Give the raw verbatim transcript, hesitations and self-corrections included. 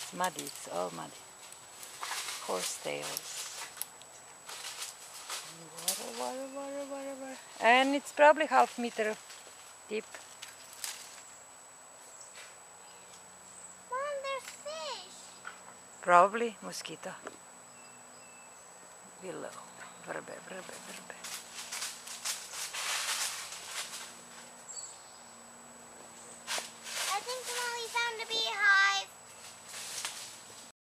Muddy, it's all muddy. Horsetails. Water, water, water, water, water. And it's probably half meter deep. Mom, there's fish. Probably mosquito. Below. Verbe, verbe, verbe.